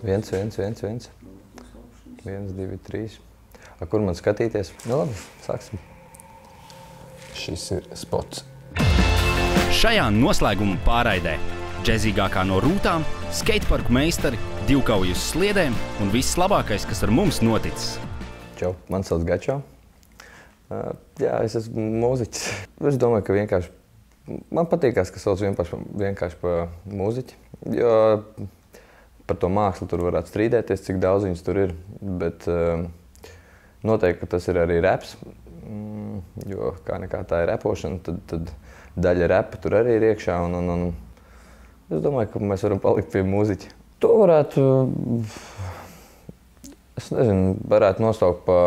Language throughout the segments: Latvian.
1, 2, 3. Kur man skatīties? Nu labi, sāksim. Šis ir spots. Šajā noslēguma pārraidē džezīgākā no rūtām, skateparku meistari, divkauju uz sliedēm un viss labākais, kas ar mums noticis. Čau, man sauc Gačo. Jā, es esmu mūziķis. Es domāju, ka vienkārši man patīkās, ka sauc vienkārši par mūziķi, jo par to mākslu tur varētu strīdēties, cik daudz viņas tur ir, bet noteikti, ka tas ir arī reps, jo kā nekā tā ir repošana, tad daļa repa tur arī ir iekšā, un es domāju, ka mēs varam palikt pie mūziķa. To varētu, es nezinu, varētu nosaukt pa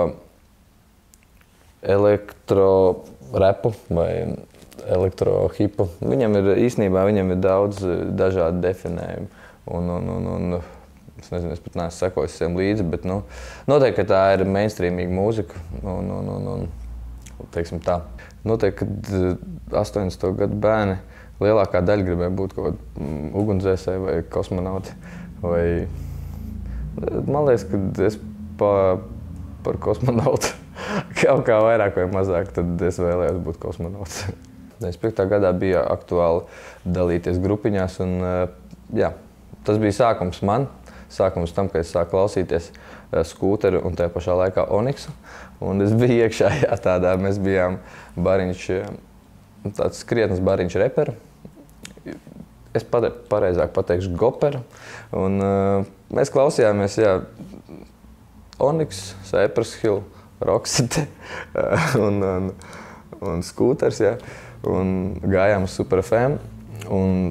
elektrorepu vai elektrohipu. Viņam ir daudz dažādu definējumu, un es nezinu, es pat neesmu sekojis visiem līdzi, bet noteikti, ka tā ir mainstreamīga mūzika, un teiksim tā. Noteikti, kad 80. gadu bērni lielākā daļa gribēja būt kaut kādi ugunsdzēsēji vai kosmonauti. Man liekas, ka es par kosmonautu kaut kā vairāk vai mazāk, tad es vēlējos būt kosmonauts. 95. gadā bija aktuāli dalīties grupiņās, un jā, tas bija sākums man. Sākums tam, ka es sāku klausīties skūteru un tajā pašā laikā Oniksu. Un es biju iekšā, jā, tādā, mēs bijām bariņš, tāds krietnes bariņš reperu. Es pareizāk pateikšu goperu. Un mēs klausījāmies, jā, Oniks, Cypress Hill, Roxette un skūters, jā. Un gājām uz Super FM un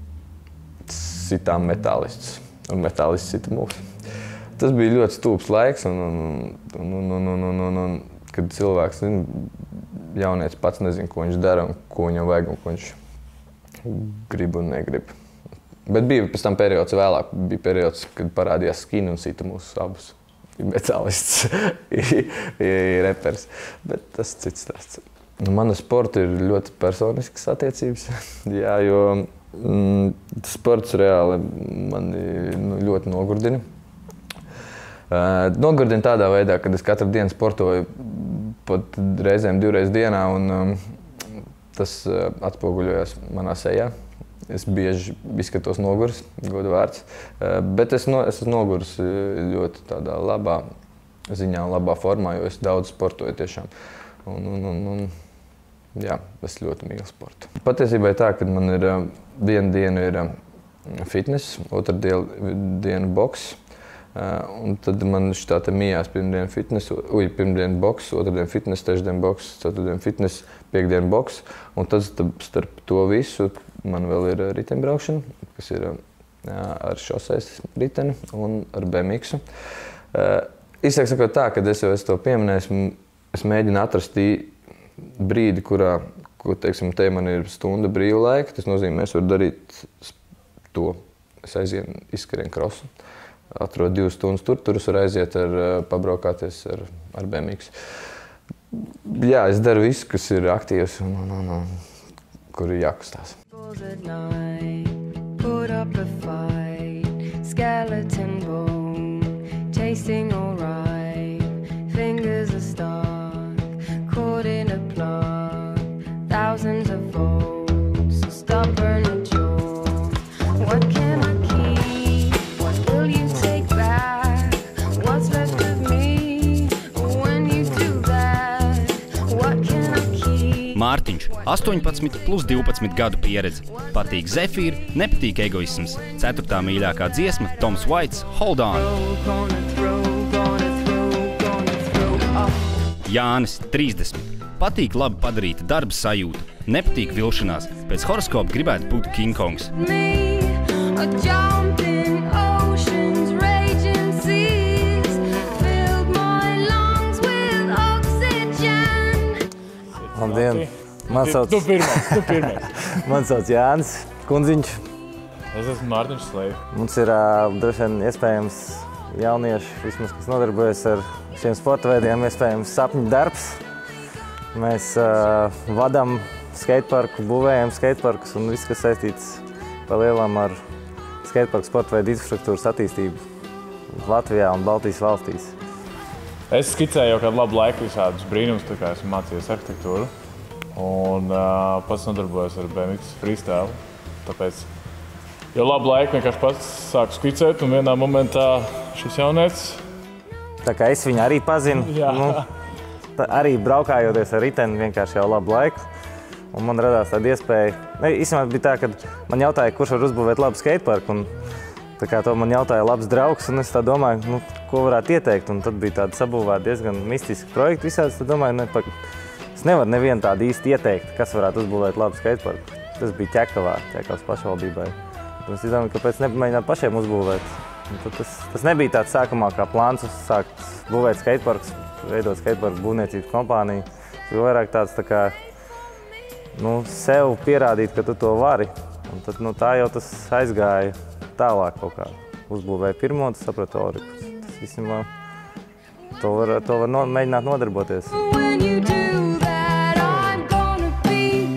sitām metālistus. Un metālists sita mūs. Tas bija ļoti stūps laiks, un kad cilvēks, jaunietis pats nezina, ko viņš dara un ko viņam vajag un ko viņš grib un negrib. Bet bija pēc tam periods vēlāk, bija periods, kad parādījās Skin un sita mūs abus. Metālists, repers, bet tas cits stāsts. Mana sporta ir ļoti personiskas attiecības, jā, jo sports reāli mani ļoti nogurdina. Nogurdina tādā veidā, kad es katru dienu sportoju pat reizēm 2 reizes dienā, un tas atspoguļojas manā sejā. Es bieži izskatos noguris, godu vārds, bet es esmu noguris ļoti tādā labā ziņā un labā formā, jo es daudz sportoju tiešām. Jā, es ļoti mīlu sportu. Patiesībā ir tā, ka man ir viena diena ir fitness, otra diena boks, un tad man šitā te mījās pirmdiena fitness, pirmdiena boks, otrdiena fitness, trešdiena boks, ceturtdiena fitness, piekdiena boks, un tad starp to visu man vēl ir riteņbraukšana, kas ir ar šoseis riteni un ar BMX-u. Īsāk sakot tā, kad es jau to pieminēju, es mēģinu atrast brīdi, kurā, teiksim, te man ir stunda brīva laika, tas nozīmē, es varu darīt to. Es aizienu, izskarienu krosu, atrodu 2 stundas tur es varu aiziet pabraukāties ar BMX. Jā, es daru visu, kas ir aktīvs un kur ir jākustās. Thousands of volts, stop burning joy. What can I keep? What will you take back? What's left of me when you do that? What can I keep? Mārtiņš, 18 plus 12 gadu pieredze. Patīk zefīri, nepatīk egoisms. 4. mīļākā dziesma Toms Whites, Hold On. Jānis, 30. Patīk labi padarīta darba sajūta. Nepatīk vilšanās. Pēc horoskopa gribētu būt King Kongs. Labdien! Man sauc... Tu pirmais. Man sauc Jānis Kundziņš. Es esmu Mārtiņš Slēvi. Mums ir droši vien iespējams jaunieši, vismaz, kas nodarbojas ar šiem sporta veidiem, iespējams sapņu darbs. Mēs vadām skateparku, būvējam skateparkus un viss, kas saistīts pa lielam ar skateparku sporta veidu infrastruktūras attīstību. Latvijā un Baltijas valstīs. Es skicēju jau kādu labu laiku visādus brīnumus, tā kā esmu mācījies arhitektūru. Un pats nodarbojos ar BMX freestyle. Tāpēc jau labu laiku vienkārši pats sāku skicēt, un vienā momentā šis jaunietis. Tā kā es viņu arī pazinu, Jā. Arī braukājoties ar riteni vienkārši jau labu laiku. Un man radās tāda iespēja. Īstenībā bija tā, ka man jautāja, kurš var uzbūvēt labu skateparku. Tā kā to man jautāja labs draugs, un es tā domāju, ko varētu ieteikt. Un tad bija tāda sabūvēta diezgan mistiska projekta visāds. Tad domāju, es nevaru nevienu tādu īsti ieteikt, kas varētu uzbūvēt labu skateparku. Tas bija Ķekavas pašvaldībai. Un es domāju, kāpēc nemēģināt pašiem uzbūvēt. Tas nebija tāds sākumā kā plāns sākt būvēt skateparkus, veidot skateparku būvniecības kompāniju. Tas bija vairāk tāds tā kā sev pierādīt, ka tu to vari. Un tad tā jau tas aizgāja tālāk kaut kā. Uzbūvēja pirmo, tas sapratu teoriku. Tas īstenībā to var mēģināt nodarboties. When you do that, I'm gonna be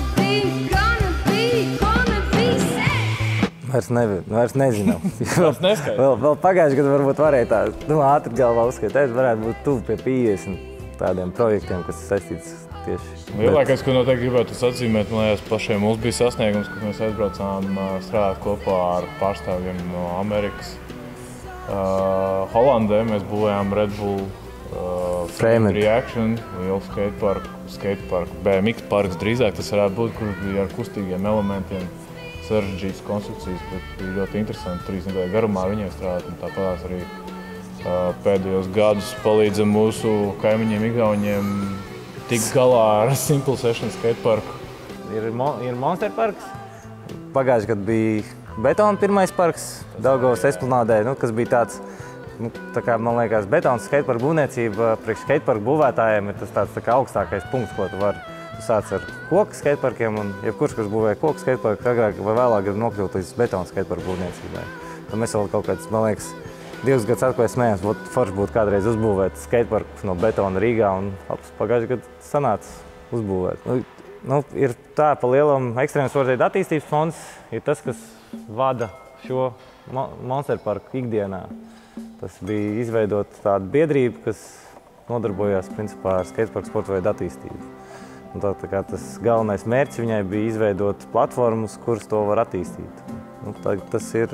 set. Vairs nezinu. Tas neskaidrs. Vēl pagājuši gadu varbūt varēja tā, ātri galvā uzskatīt, varētu būt tuvu pie 50 tādiem projektiem, kas ir saistīts tieši. Lielākais, ko noteikti gribētu atzīmēt, man liekas, pašiem mums bija sasniegums, kad mēs aizbraucām strādāt kopā ar pārstāvjiem no Amerikas. Holandē mēs būvējām Red Bull Frame Reaction, lielu skateparku, BMX parks drīzāk tas varētu būt, kur bija ar kustīgiem elementiem, sarežģītas konstrukcijas, bet bija ļoti interesanti 3 nedēļu garumā viņiem strādāt, un tāpēc arī pēdējos gadus palīdzam mūsu kaimiņiem Igauņiem tikt galā ar Simple Session skateparku. Ir Monster parks. Pagājuši gadu bija betona pirmais parks Daugavas esplanādē, kas bija tāds, tā kā man liekas, betona skateparku būvniecība priekš skateparku būvētājiem ir tas tāds tā kā augstākais punkts, ko tu vari. Tu sāc ar koku skateparkiem, un jebkurš, kas būvē koku skateparku, agrāk vai vēlāk grib nokļūt līdz betona skateparku būvniecībai. Tad mēs vēl kaut kāds, man liekas, 2 gadus atpakaļ smējās, forši būtu kādreiz uzbūvēt skateparku no betona Rīgā, un pagājuši gadu sanāca uzbūvēt. Ir tā pa lielam ekstrēmas sporta attīstības fonds, ir tas, kas vada šo Monster parku ikdienā. Tas bija izveidot tādu biedrību, kas nodarbojās principā ar skateparku sporta veidu attīstību. Un tā kā tas galvenais mērķis viņai bija izveidot platformas, kuras to var attīstīt. Tas ir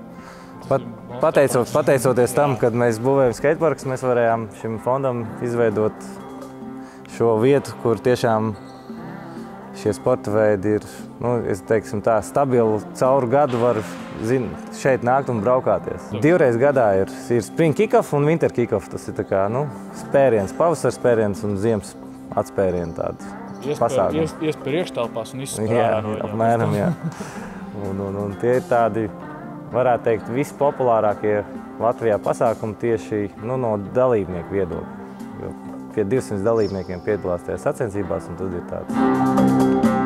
pateicoties tam, kad mēs būvējam skateparkus, mēs varējām šim fondam izveidot šo vietu, kur tiešām šie sporta veidi ir, es teiksim tā, stabili cauru gadu var šeit nākt un braukāties. 2 reizes gadā ir spring kick-off un winter kick-off. Tas ir tā kā, spēriens, pavasaras spēriens un ziemas atspērieni tādi pasākumi. Ies priekštelpās un izspērā no viņiem. Apmēram, jā. Un tie ir tādi, varētu teikt, vispopulārākie Latvijā pasākumi tieši no dalībnieku viedokļa. Jo pie 200 dalībniekiem piedalās tajā sacensībās, un tad ir tāds.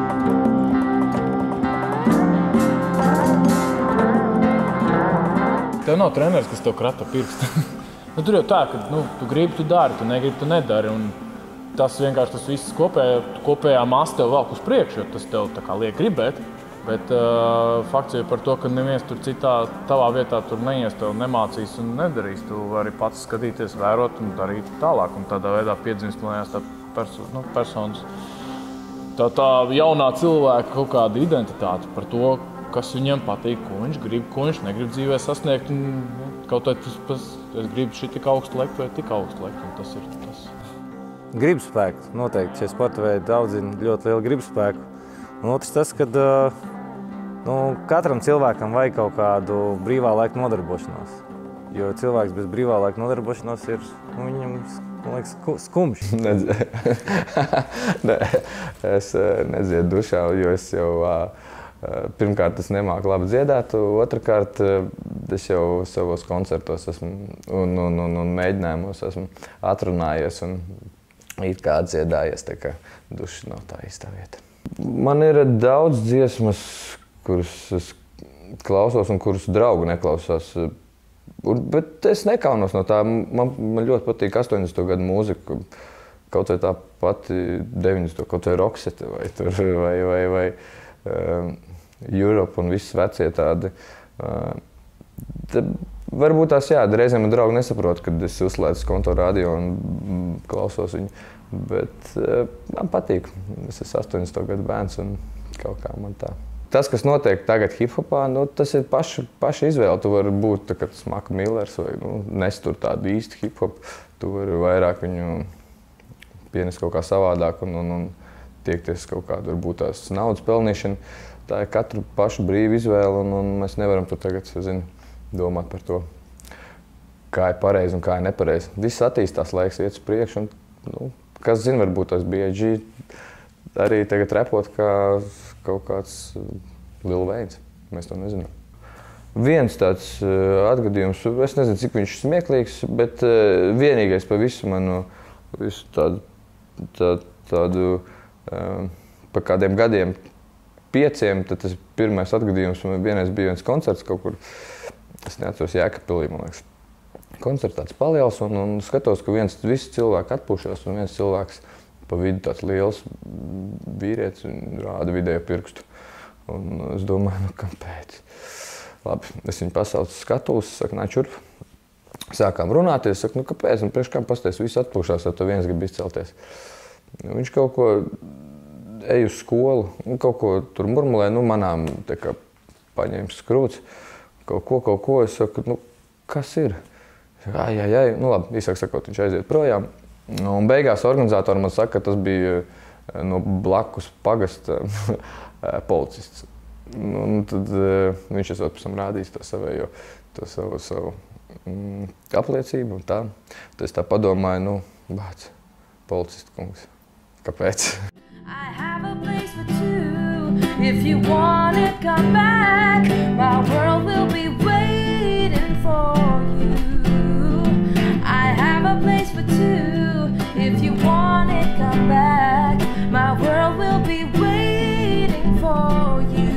Tev nav treneris, kas tev krata pirkstu. Tur jau tā, ka tu gribi, tu dari, tu negribi, tu nedari. Un tas vienkārši tas viss kopējā masa tev velk uz priekšu, jo tas tev tā kā liek gribēt. Bet fakts jau par to, ka neviens tur citā tavā vietā tur neies, tev nemācīs un nedarīs. Tu vari pats skatīties, vērot un darīt tālāk. Un tādā veidā piedzimst personas. Tā jaunā cilvēka kaut kāda identitāte par to, kas viņam patīk, ko viņš grib, ko viņš negrib dzīvē sasniegt. Un, kaut vai es gribu šī tik augstu lekt vai tik augstu lekt. Un tas ir tas. Gribspēks, noteikti. Šie sporta veidi audzina ļoti lielu gribspēku. Un otrs tas, ka katram cilvēkam vajag kaut kādu brīvā laika nodarbošanos. Jo cilvēks bez brīvā laika nodarbošanos ir, viņam, man liekas, skumjš. Es nedziedu dušā, jo es jau pirmkārt es nemāku labi dziedāt, otrkārt es jau savos koncertos un mēģinājumos esmu atrunājies un it kā atdziedājies, tā kā duša nav tā īstā vieta. Man ir daudz dziesmas, kuras es klausos un kuras draugi neklausās. Bet es nekaunos no tā. Man ļoti patīk 80. gadu mūzika. Kaut vai tā pati 90. kaut vai Roxette vai Europe un viss vecie tādi. varbūt tās reizēm man draugi nesaprot, kad es uzslēdzu konto radio un klausos viņu. Bet man patīk. Es esmu 80. gadu bērns un kaut kā man tā. Tas, kas notiek tagad hip-hopā, tas ir paša izvēle. Tu vari būt tā, kad Smaka Millers vai nes tur tādu īstu hip-hop. Tu vari vairāk viņu pienest kaut kā savādāk un tiekties kaut kādu, varbūt tās naudas pelnīšana. Tā ir katru pašu brīvu izvēle un mēs nevaram tur tagad, domāt par to, kā ir pareizi un kā ir nepareizi. Viss attīstās, laiks iet uz priekšu un, kas zina, varbūt tas B.I.G. arī tagad repot kā kaut kāds Lil Wayne. Mēs to nezinām. Viens tāds atgadījums, es nezinu, cik viņš smieklīgs, bet vienīgais pa visu manu tādu pa kādiem gadiem 5, tad tas pirmais atgadījums, man vienreiz bija viens koncerts kaut kur, es neatceros Jēkabpilī, man liekas. Koncerts tāds paliels un skatos, ka visi cilvēki atpūšās un viens cilvēks pa vidu tāds liels vīrietis un rāda vidējo pirkstu. Un es domāju, kāpēc? Labi, es viņu pasaucu skatuves, saku, nāc šurp. Sākām runāties, saku, kāpēc? Un priekš kā pasties, visi atpūšās, jo to viens grib izcelties. Viņš kaut ko eju uz skolu, kaut ko tur murmulē, manām tā kā paņēma skrūts, kaut ko, es saku, kas ir? Ai, labi, īsāk sakot, viņš aiziet projām. Un beigās organizatori man saka, ka tas bija no blakus pagasta policists. Un tad viņš esot pēc tam rādījis to savu apliecību un tā. Tad es tā padomāju, bāc, policists kungs, kāpēc? I have a place for two. If you want it, come back. My world will be waiting for you. I have a place for two. If you want it, come back. My world will be waiting for you.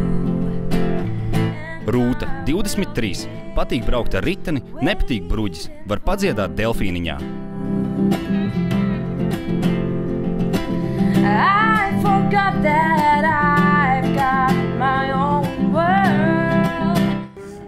Rūta, 23. Patīk braukt ar riteni, nepatīk bruģis. Var padziedāt Delfīniņā. I forgot that I've got my own world.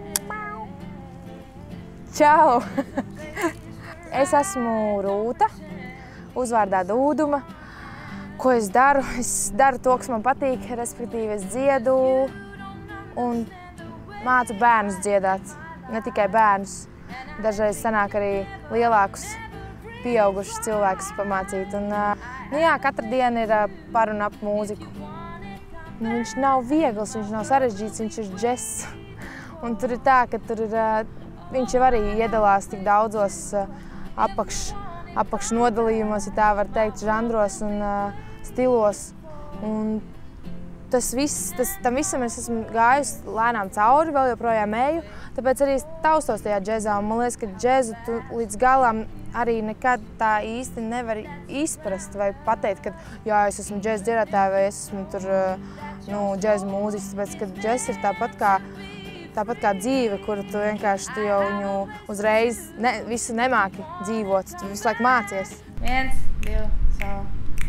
Čau! Es esmu Rūta, uzvārdā Dūduma. Ko es daru? Es daru to, kas man patīk, respektīvi es dziedu un mācu bērnus dziedāt. Ne tikai bērnus. Dažreiz sanāk arī lielākus, pieaugušus cilvēkus pamācīt. Un, katra diena ir par un ap mūziku. Viņš nav viegls, viņš nav sarežģīts, viņš ir džess. Un tur ir tā, ka viņš jau arī iedalās tik daudzos apakšnodalījumos, ja tā var teikt, žanros un stilos. Un tam visam es esmu gājusi lēnām cauri, vēl joprojām eju, tāpēc arī taustos tajā džezā. Un man liekas, ka džezu tu līdz galam arī nekad tā īsti nevari izprast vai pateikt, ka jā, es esmu džeza dziedātāja vai es esmu tur, džeza mūziķis, tāpēc, ka džez ir tāpat kā dzīve, kuru tu vienkārši jau viņu uzreiz visu nemāki dzīvot, tu visu laiku mācies. 1, 2, savu.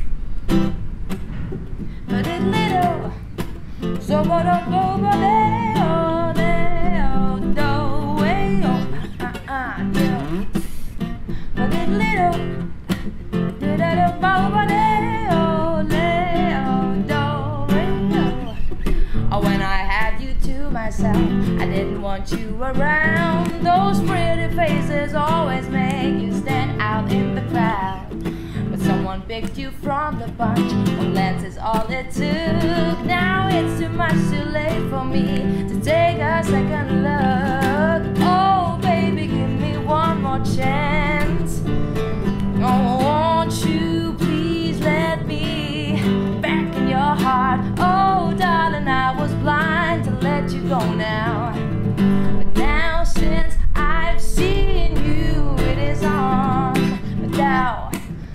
When I had you to myself, I didn't want you around. Those pretty faces always make you stand out in the crowd. But someone picked you from the bunch. One glance is all it took. Now it's too much too late for me to take a second look. Oh, baby, give me one more chance. Oh, won't you please let me back in your heart? Oh, darling, I was blind to let you go now. But now since I've seen you, it is on. But now,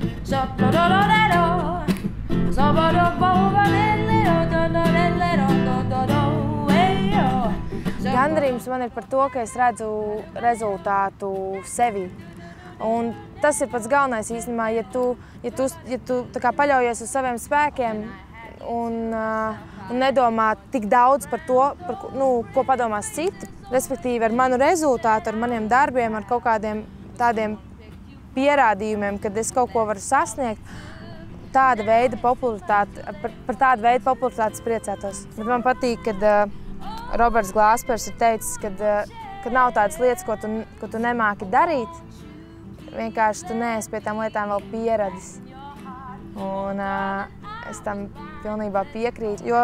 gandarījums man ir par to, ka es redzu rezultātu sevi. Un tas ir pats galvenais īstenībā, ja tu tā kā paļaujies uz saviem spēkiem un nedomā tik daudz par to, ko padomās citi, respektīvi ar manu rezultātu, ar maniem darbiem, ar kaut kādiem tādiem pierādījumiem, kad es kaut ko varu sasniegt, tāda veida popularitāte, par tādu veidu popularitātes priecātos. Bet man patīk, kad Roberts Glāspers ir teicis, kad nav tādas lietas, ko tu nemāki darīt, vienkārši tu neesi pie tām lietām vēl pieradis. Un es tam pilnībā piekrītu, jo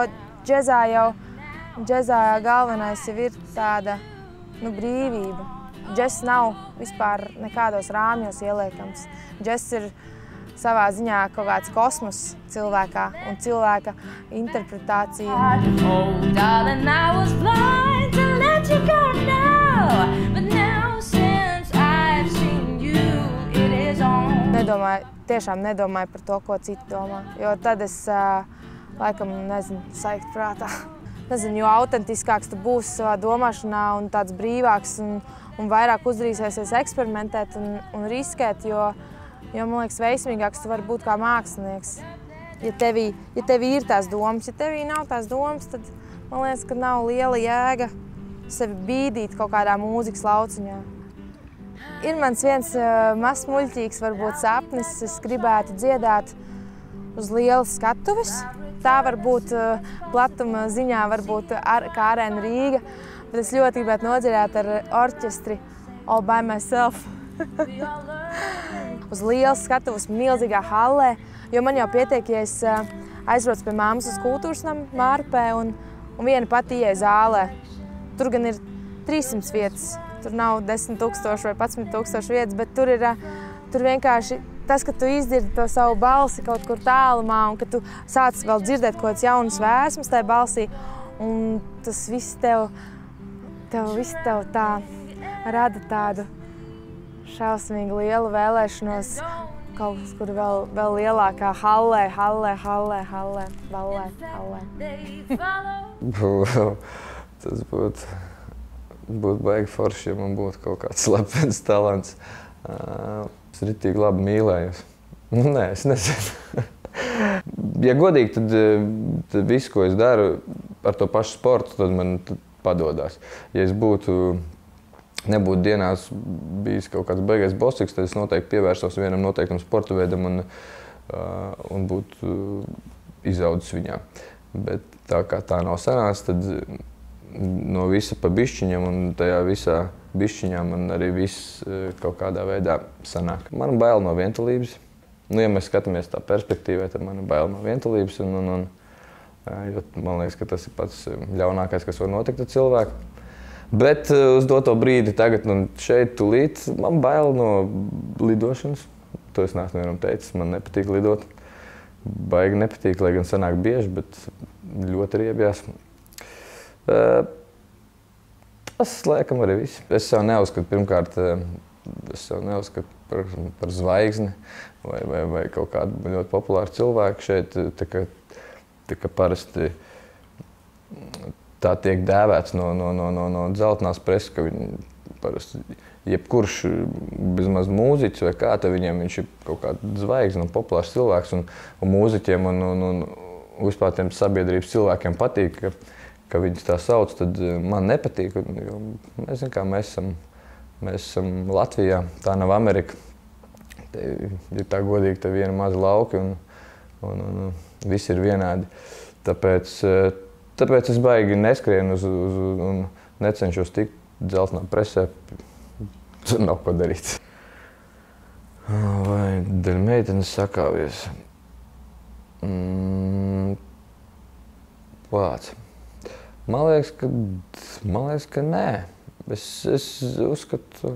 džezā galvenais jau ir tāda brīvība. Džess nav vispār nekādos rāmjos ieliekams. Džess ir savā ziņā kaut kāds kosmos cilvēkā un cilvēka interpretācija. Oh, darling, I was blind to let you go now, but now since I've seen you, it is on. Tiešām nedomāju par to, ko citi domā, jo tad es laikam, saiktu prātā. Jo autentiskāks tu būsi savā domāšanā un tāds brīvāks un vairāk uzdrīsies eksperimentēt un riskēt, jo man liekas, veiksmīgāks tu vari būt kā mākslinieks. Ja tevī ir tās domas, ja tevī nav tās domas, tad man liekas, ka nav liela jēga sevi bīdīt kaut kādā mūzikas lauciņā. Ir mans viens mazs muļķīgs varbūt sapnis, es gribētu dziedāt uz lielas skatuves. Tā varbūt platuma ziņā varbūt kā Arēna Rīga, bet es ļoti gribētu nodziedāt ar orķestri All by Myself. Uz lielas skatuves milzīgā hallē, jo man jau pietiek, ja es aizbraucu pie mammas uz kultūras namu Mārpē un viena pati ieeja zālē. Tur gan ir 300 vietas, tur nav 10 000 vai 11 000 vietas, bet tur vienkārši tas, ka tu izdzirdi to savu balsi kaut kur tālumā un ka tu sāc vēl dzirdēt kaut kāds jaunas vēsmas tajā balsī, un tas viss tev tā rada tādu šausmīgi lielu vēlēšanos kaut kur vēl lielākā hallē. Tas būtu baigi forši, ja man būtu kaut kāds slepens talants. Es ritīgi labi mīlējos. Nē, es nezinu. Ja godīgi, tad visu, ko es daru ar to pašu sportu, tad man padodās. Ja es nebūtu dienās bijis kaut kāds baigais bosiks, tad es noteikti pievērsos vienam noteiktam sporta veidam un būtu izaudzis viņā. Bet tā kā tā nav sanāca, tad no visa pa bišķiņam un tajā visā bišķiņā man arī viss kaut kādā veidā sanāk. Man bail no vientulības. Ja mēs skatāmies tā perspektīvē, tad man bail no vientulības. Jo man liekas, ka tas ir pats ļaunākais, kas var notikt ar cilvēku. Bet uz doto brīdi tagad šeit tūlīt man bail no lidošanas. To es neesmu vienam teicis, man nepatīk lidot. Baigi nepatīk, lai gan sanāk bieži, bet ļoti riebjās. Tas laikam arī viss. Es sev neuzskatu, pirmkārt, par zvaigzni vai kaut kādu ļoti populāru cilvēku šeit. Tā kā parasti tā tiek dēvēts no dzeltenās preses, ka viņi parasti jebkurš bezmaz mūziķis vai kā, tad viņš ir kaut kāda zvaigzne un populārs cilvēks. Un mūziķiem un vispār tiem sabiedrības cilvēkiem patīk, ka viņus tā sauc, tad man nepatīk. Jo mēs zinām, kā mēs esam Latvijā, tā nav Amerika. Te ir tā godīgi, te viena maza lauki un visi ir vienādi. Tāpēc es baigi neskrienu un necenšos tikt dzeltenā presē. Tur nav ko darīt. Vai dēļ meitenes sakāvies? Plāc. Man liekas, ka nē. Es uzskatu...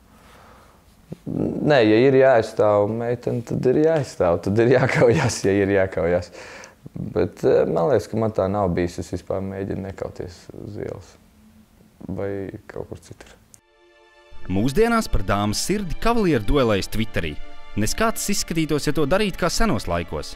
Nē, ja ir jāaizstāv meitene, tad ir jāaizstāv. Tad ir jākaujās, ja ir jākaujās. Bet man liekas, ka man tā nav bijis. Es vispār mēģinu nekauties uz ielas vai kaut kur citur. Mūsdienās par dāmas sirdi kavalieru duelējas Twitterī. Nes kā tas izskatītos, ja to darītu kā senos laikos.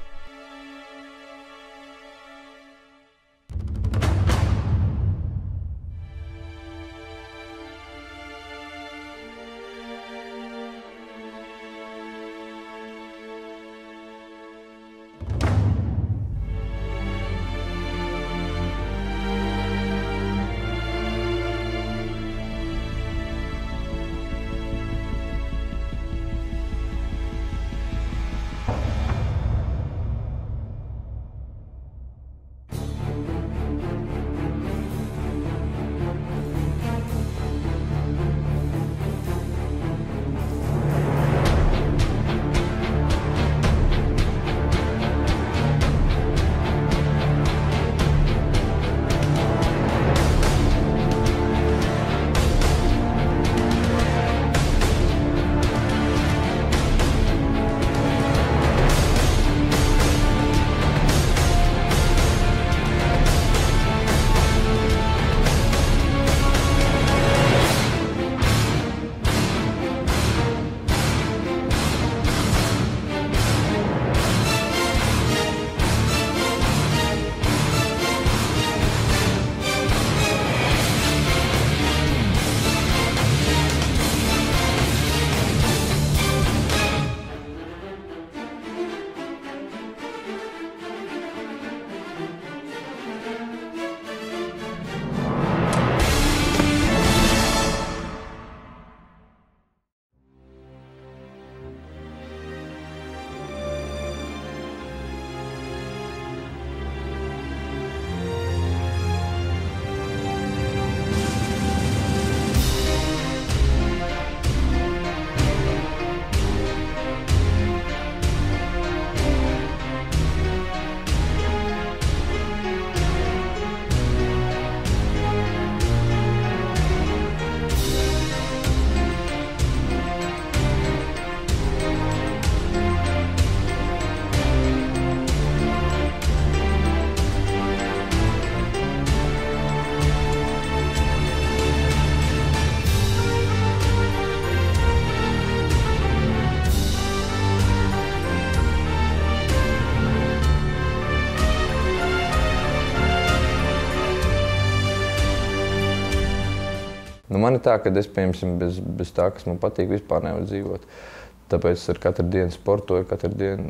man ir tā, ka es, piemēram, bez tā, kas man patīk, vispār nevaru dzīvot. Tāpēc es ar katru dienu sportoju, katru dienu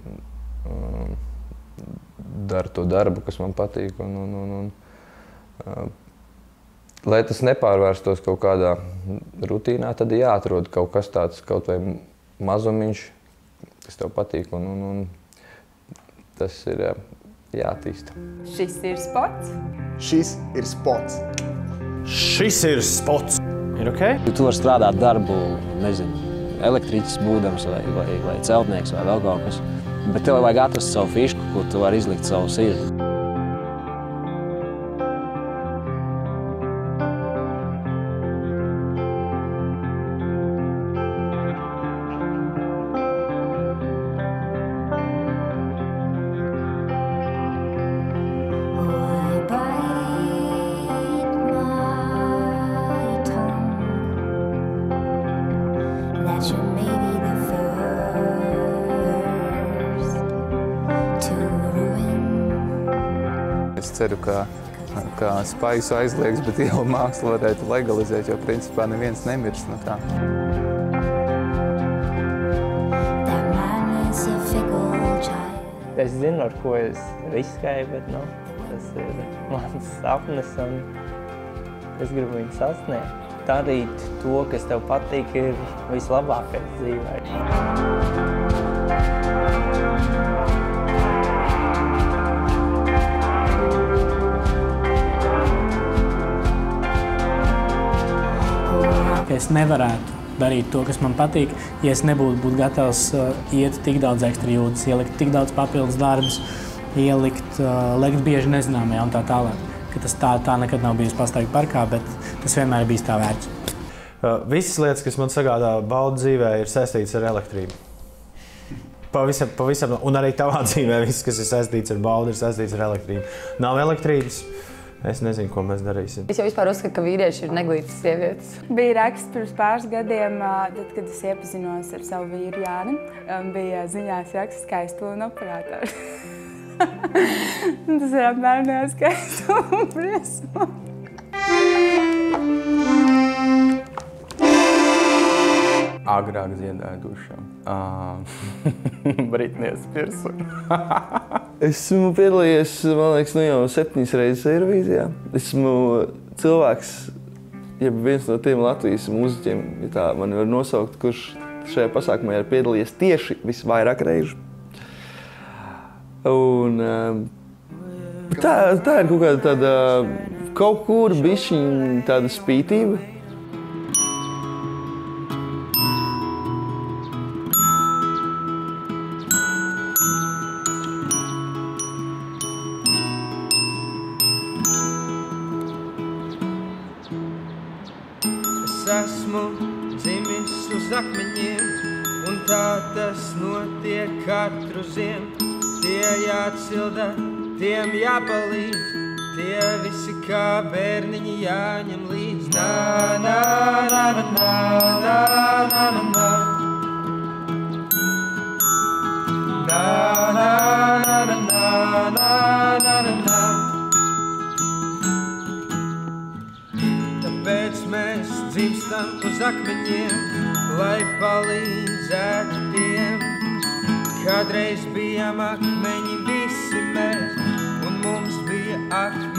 daru to darbu, kas man patīk. Lai tas nepārvērstos kaut kādā rutīnā, tad ir jāatrod kaut kas tāds, kaut vai mazumiņš, kas tev patīk, un tas ir jāattīsta. Šis ir spots. Šis ir spots. Šis ir spots. Ir ok? Tu vari strādāt darbu, nezinu, elektriķis būdams vai celtnieks vai vēl kaut kas, bet tev vajag atrast savu fišku, kur tu vari izlikt savu sirdi. Es ceru, ka spaisu aizliegs, bet jau mākslu varētu legalizēt, jo principā neviens nemirst no tā. Es zinu, ar ko es riskēju, bet tas ir mans sapnis un es gribu viņu sasniegt. Darīt to, kas tev patīk, ir vislabākais dzīvē. Es nevarētu darīt to, kas man patīk, ja es nebūtu gatavs iet tik daudz ekstra jūtas, ielikt tik daudz papildus darbus, lekt bieži nezināmajā un tā tālāk. Ka tas tā nekad nav bijusi pastāvīgi parkā, bet tas vienmēr ir bijis tā vērts. Visas lietas, kas man sagādā baudu dzīvē, ir saistītas ar elektrību. Pavisam, un arī tavā dzīvē viss, kas ir saistīts ar baudu, ir saistīts ar elektrību. Nav elektrības. Es nezinu, ko mēs darīsim. Es jau vispār uzskatu, ka vīrieši ir neglītas sievietes. Bija raksts pirms pāris gadiem, tad, kad es iepazinos ar savu vīru Jāni. Bija ziņās raksts skaistula operators. Tas ir apmēram skaistula un briesma. Agrāk dziedāju dušām. Britney Spears. Esmu piedalījies, man liekas, jau 7 reizes Eirovīzijā. Esmu cilvēks, viens no tiem Latvijas mūziķiem, ja tā mani var nosaukt, kurš šajā pasākumā ir piedalījies tieši visvairāk reižu. Un tā ir kaut kāda tāda, kaut kur bišķiņ tāda spītība. Esmu dzimis uz akmeņiem, un tā tas notiek katru ziemu. Tie jāatsilda, tiem jāpalīdz, tie visi kā bērniņi jāņem līdz. Na, na, na, na, na, na, na, na. Na, na, na, na, na, na, na, na, na. Tāpēc mēs dzimstam uz akmeņiem, lai palīdzētu tiem. Kādreiz bijām akmeņi visi mēs, un mums bija akmeņi.